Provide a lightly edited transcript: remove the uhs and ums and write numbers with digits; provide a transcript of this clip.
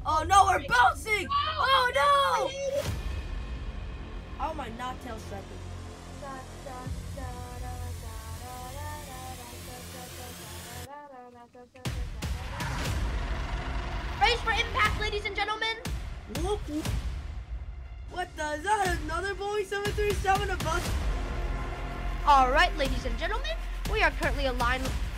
Oh no, we're bouncing! Oh no! How am I not tail stripping? Brace for impact, ladies and gentlemen. Whoop, whoop. What the? Is that another Boeing 737 above? All right, ladies and gentlemen, we are currently aligned with